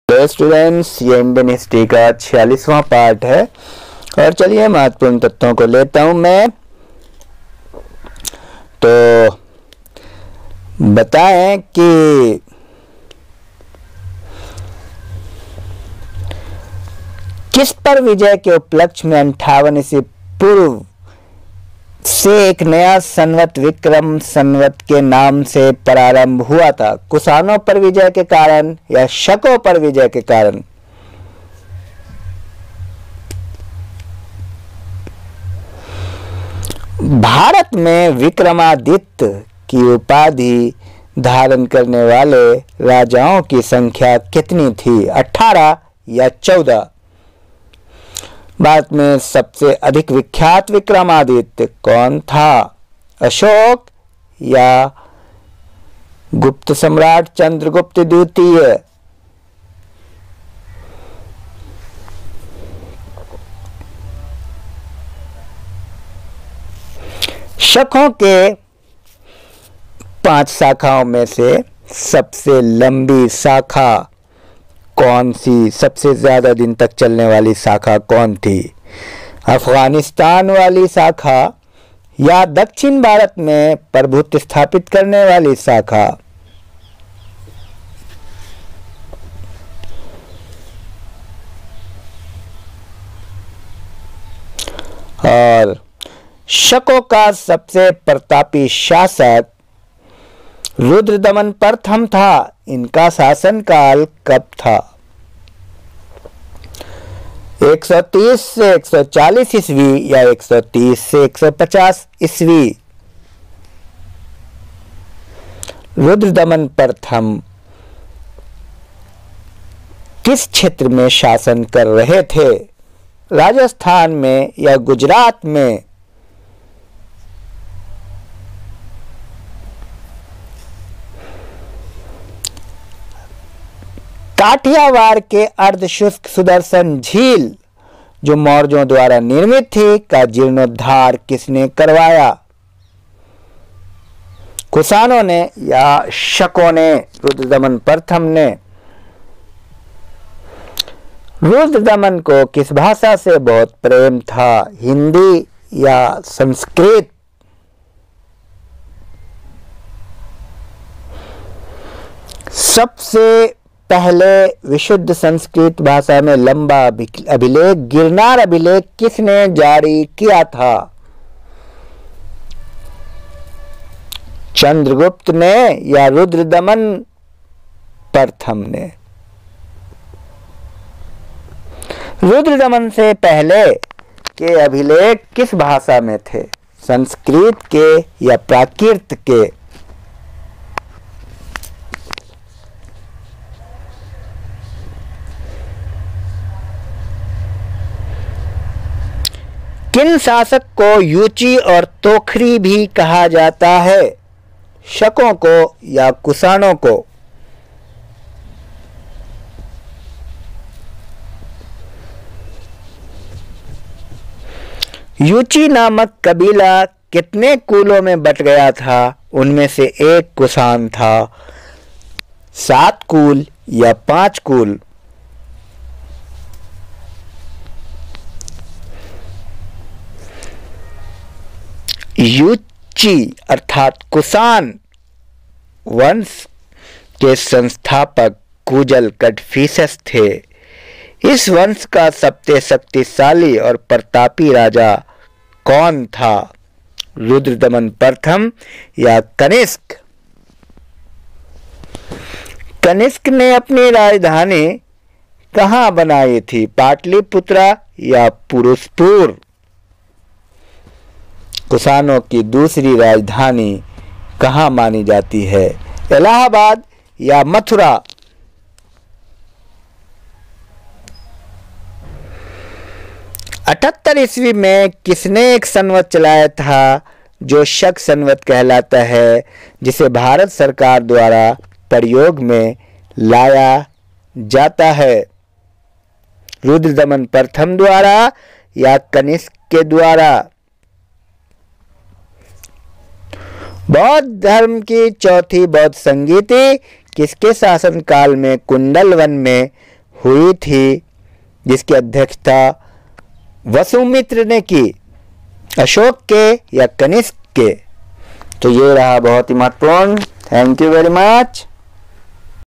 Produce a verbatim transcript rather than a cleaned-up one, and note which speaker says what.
Speaker 1: Hello students, ये Indian history का छियालीसवां पार्ट है और चलिए महत्वपूर्ण तथ्यों को लेता हूं मैं। तो बताएं कि किस पर विजय के उपलक्ष्य में अंठावन ईस्वी पूर्व से एक नया संवत विक्रम संवत के नाम से प्रारंभ हुआ था? कुषाणों पर विजय के कारण या शकों पर विजय के कारण? भारत में विक्रमादित्य की उपाधि धारण करने वाले राजाओं की संख्या कितनी थी? अठारह या चौदह? भारत में सबसे अधिक विख्यात विक्रमादित्य कौन था? अशोक या गुप्त सम्राट चंद्रगुप्त द्वितीय? शकों के पांच शाखाओं में से सबसे लंबी शाखा कौन सी, सबसे ज्यादा दिन तक चलने वाली शाखा कौन थी? अफगानिस्तान वाली शाखा या दक्षिण भारत में प्रभुत्व स्थापित करने वाली शाखा? और शकों का सबसे प्रतापी शासक रुद्रदमन प्रथम था। इनका शासनकाल कब था? एक सौ तीस से एक सौ चालीस ईस्वी या एक सौ तीस से एक सौ पचास ईस्वी? रुद्रदमन प्रथम किस क्षेत्र में शासन कर रहे थे? राजस्थान में या गुजरात में? काठियावाड़ के अर्धशुष्क सुदर्शन झील जो मौर्यों द्वारा निर्मित थी का जीर्णोद्धार किसने करवाया? कुषाणों ने या शकों ने? रुद्रदमन प्रथम ने। रुद्रदमन को किस भाषा से बहुत प्रेम था? हिंदी या संस्कृत? सबसे पहले विशुद्ध संस्कृत भाषा में लंबा अभिलेख गिरनार अभिलेख किसने जारी किया था? चंद्रगुप्त ने या रुद्रदमन प्रथम ने? रुद्रदमन से पहले के अभिलेख किस भाषा में थे? संस्कृत के या प्राकृत के? किन शासक को युची और तोखरी भी कहा जाता है? शकों को या कुषाणों को? युची नामक कबीला कितने कुलों में बट गया था? उनमें से एक कुषाण था। सात कुल या पांच कुल? युची अर्थात कुषाण वंश के संस्थापक कुजल कडफिसेस थे। इस वंश का सबसे शक्तिशाली और प्रतापी राजा कौन था? रुद्रदमन प्रथम या कनिष्क? कनिष्क ने अपनी राजधानी कहां बनाई थी? पाटलिपुत्र या पुरुषपुर? कुषाणों की दूसरी राजधानी कहां मानी जाती है? इलाहाबाद या मथुरा? अठहत्तर ईस्वी में किसने एक संवत चलाया था जो शक संवत कहलाता है, जिसे भारत सरकार द्वारा प्रयोग में लाया जाता है? रुद्रदमन प्रथम द्वारा या कनिष्क के द्वारा? बौद्ध धर्म की चौथी बौद्ध संगीति किसके शासनकाल में कुंडल वन में हुई थी, जिसकी अध्यक्षता वसुमित्र ने की, अशोक के या कनिष्क के? तो ये रहा बहुत ही महत्वपूर्ण। Thank you very much.